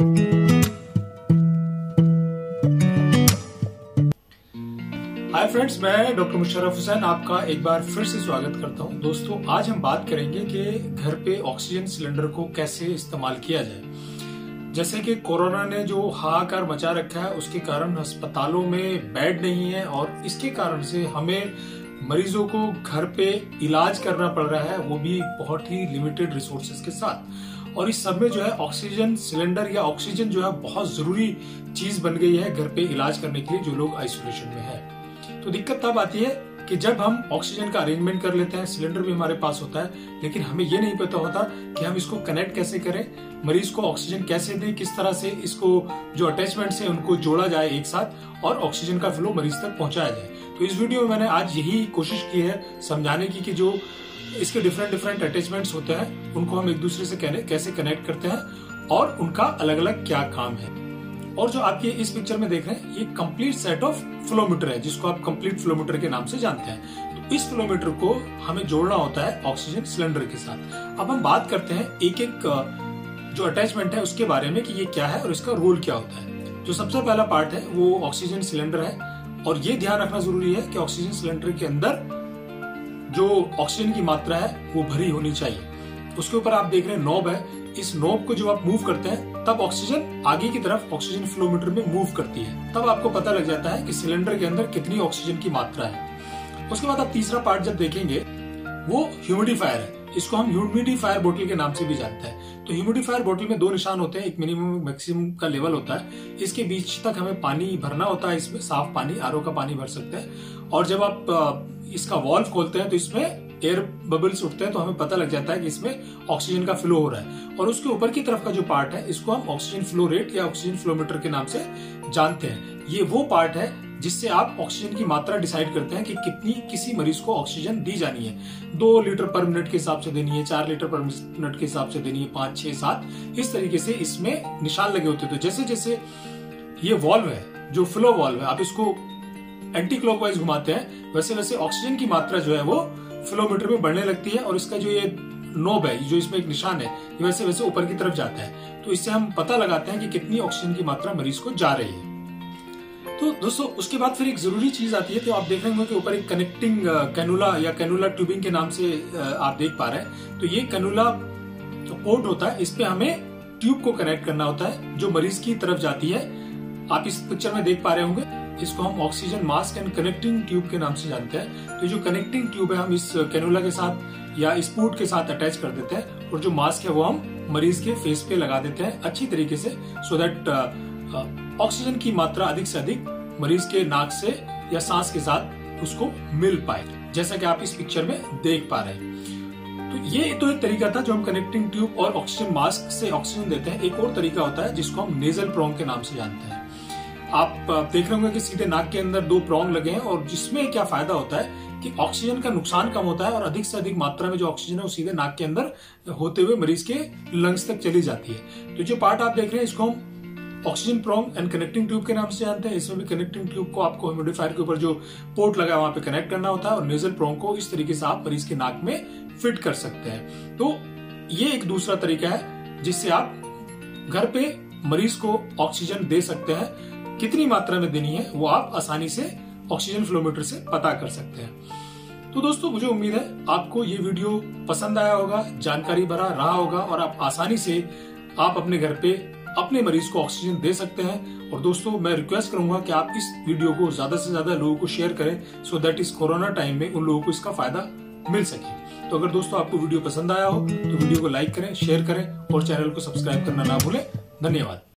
हाय friends, मैं doctor Musharraf Hussain आपका एक बार फिर से स्वागत करता हूं। दोस्तों, आज हम बात करेंगे कि घर पे ऑक्सीजन सिलेंडर को कैसे इस्तेमाल किया जाए। जैसे कि कोरोना ने जो हाहाकार मचा रखा है, उसके कारण अस्पतालों में बेड नहीं है और इसके कारण से हमें मरीजों को घर पे इलाज करना पड़ रहा है, वो भी बहुत ही लिमिटेड रिसोर्सेज के साथ। और इस सब में जो है ऑक्सीजन सिलेंडर या ऑक्सीजन जो है बहुत जरूरी चीज बन गई है घर पे इलाज करने के लिए जो लोग आइसोलेशन में है। तो दिक्कत तब आती है कि जब हम ऑक्सीजन का अरेंजमेंट कर लेते हैं, सिलेंडर भी हमारे पास होता है, लेकिन हमें ये नहीं पता होता कि हम इसको कनेक्ट कैसे करें, मरीज को ऑक्सीजन कैसे दें, किस तरह से इसको जो अटैचमेंट्स है उनको जोड़ा जाए एक साथ और ऑक्सीजन का फ्लो मरीज तक पहुंचाया जाए। तो इस वीडियो में मैंने आज यही कोशिश की है समझाने की कि जो इसके डिफरेंट अटैचमेंट्स होते हैं उनको हम एक दूसरे से कैसे कनेक्ट करते हैं और उनका अलग अलग क्या काम है। और जो आप ये इस पिक्चर में देख रहे हैं, ये कंप्लीट सेट ऑफ फ्लोमीटर है, जिसको आप कंप्लीट फ्लोमीटर के नाम से जानते हैं। तो इस फ्लोमीटर को हमें जोड़ना होता है ऑक्सीजन सिलेंडर के साथ। अब हम बात करते हैं एक एक जो अटैचमेंट है उसके बारे में कि ये क्या है और इसका रोल क्या होता है। जो सबसे पहला पार्ट है वो ऑक्सीजन सिलेंडर है, और ये ध्यान रखना जरूरी है कि ऑक्सीजन सिलेंडर के अंदर जो ऑक्सीजन की मात्रा है वो भरी होनी चाहिए। उसके ऊपर आप देख रहे हैं नॉब है, इस नॉब को जब आप मूव करते हैं तब ऑक्सीजन आगे की तरफ ऑक्सीजन फ्लोमीटर में मूव करती है, तब आपको पता लग जाता है कि सिलेंडर के अंदर कितनी ऑक्सीजन की मात्रा है। उसके बाद आप तीसरा पार्ट जब देखेंगे वो ह्यूमिडिफायर है, इसको हम ह्यूमिडिफायर बोतल के नाम से भी जानते हैं। तो ह्यूमिडिफायर बोतल में दो निशान होते हैं, एक मिनिमम मैक्सिमम का लेवल होता है, इसके बीच तक हमें पानी भरना होता है, इसमें साफ पानी आरओ का पानी भर सकते हैं। और जब आप इसका वॉल्व खोलते हैं तो इसमें एयर बबल्स उठते हैं, तो हमें पता लग जाता है कि इसमें ऑक्सीजन का फ्लो हो रहा है। और उसके ऊपर की तरफ का जो पार्ट है इसको हम ऑक्सीजन फ्लो रेट या ऑक्सीजन फ्लोमीटर के नाम से जानते हैं। ये वो पार्ट है जिससे आप ऑक्सीजन की मात्रा डिसाइड करते हैं कि कितनी किसी मरीज को ऑक्सीजन दी जानी है। 2 लीटर पर मिनट के हिसाब से देनी है, 4 लीटर पर मिनट के हिसाब से देनी है, 5, 6, 7, इस तरीके से इसमें निशान लगे होते हैं। तो जैसे जैसे ये वॉल्व है, जो फ्लो वॉल्व है, आप इसको एंटी क्लॉकवाइज घुमाते हैं, वैसे वैसे ऑक्सीजन की मात्रा जो है वो फ्लोमीटर में बढ़ने लगती है। और इसका जो ये नोब है, जो इसमें एक निशान है, ये वैसे वैसे ऊपर की तरफ जाता है। तो इससे हम पता लगाते हैं कि कितनी ऑक्सीजन की मात्रा मरीज को जा रही है। तो दोस्तों, उसके बाद फिर एक जरूरी चीज आती है। तो आप देख रहे होंगे कि ऊपर एक कनेक्टिंग कैनुला या कैनुला ट्यूबिंग के नाम से आप देख पा रहे हैं। तो ये कैनुला पोर्ट होता है, इस पे हमें ट्यूब को कनेक्ट करना होता है जो मरीज की तरफ जाती है। आप इस पिक्चर में देख पा रहे होंगे, इसको हम oxygen mask and connecting tube के नाम से जानते हैं। तो जो कनेक्टिंग ट्यूब है हम इस कैनुला के साथ या इस पोर्ट के साथ अटैच कर देते हैं, और जो मास्क है वो हम मरीज के फेस पे लगा देते हैं अच्छी तरीके से, सो दैट ऑक्सीजन की मात्रा अधिक से अधिक मरीज के नाक से या सांस के साथ उसको मिल पाए, जैसा कि आप इस पिक्चर में देख पा रहे हैं। तो ये तो एक तरीका था जो हम कनेक्टिंग ट्यूब और ऑक्सीजन मास्क से ऑक्सीजन देते हैं। एक और तरीका होता है जिसको हम नेजल प्रोंग के नाम से जानते हैं। आप देख रहे होंगे कि सीधे नाक के अंदर 2 प्रोंग लगे हैं, और जिसमें क्या फायदा होता है कि ऑक्सीजन का नुकसान कम होता है और अधिक से अधिक मात्रा में जो ऑक्सीजन है वो सीधे नाक के अंदर होते हुए मरीज के लंग्स तक चली जाती है। तो जो पार्ट आप देख रहे हैं इसको हम oxygen prong and connecting tube के नाम से जानते हैं। इसमें भी कनेक्टिंग ट्यूब को आपको ह्यूमिडिफायर के ऊपर जो पोर्ट लगा है वहां पे कनेक्ट करना होता है, और नेजल प्रोंग को इस तरीके से आप मरीज के नाक में फिट कर सकते हैं। तो ये एक दूसरा तरीका है जिससे आप घर पे मरीज को ऑक्सीजन दे सकते हैं। कितनी मात्रा में देनी है वो आप आसानी से ऑक्सीजन फ्लोमीटर से पता कर सकते हैं। तो दोस्तों, मुझे उम्मीद है आपको ये वीडियो पसंद आया होगा, जानकारी भरा रहा होगा, और आप आसानी से आप अपने घर पे अपने मरीज को ऑक्सीजन दे सकते हैं। और दोस्तों, मैं रिक्वेस्ट करूंगा कि आप इस वीडियो को ज्यादा से ज्यादा लोगों को शेयर करें, सो दैट इस कोरोना टाइम में उन लोगों को इसका फायदा मिल सके। तो अगर दोस्तों आपको वीडियो पसंद आया हो तो वीडियो को लाइक करें, शेयर करें और चैनल को सब्सक्राइब करना ना भूलें। धन्यवाद।